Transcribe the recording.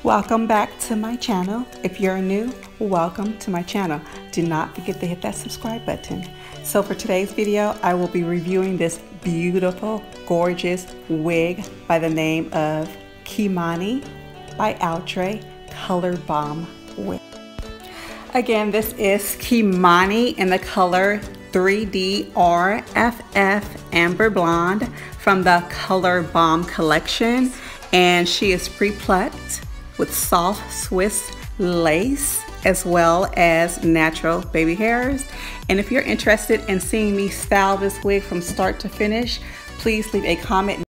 Welcome back to my channel. If you're new, welcome to my channel. Do not forget to hit that subscribe button. So for today's video, I will be reviewing this beautiful, gorgeous wig by the name of Kimani by Outre Colorbomb wig. Again, this is Kimani in the color 3D RFF Amber Blonde from the Colorbomb collection, and she is pre-plucked with soft Swiss lace as well as natural baby hairs. And if you're interested in seeing me style this wig from start to finish, please leave a comment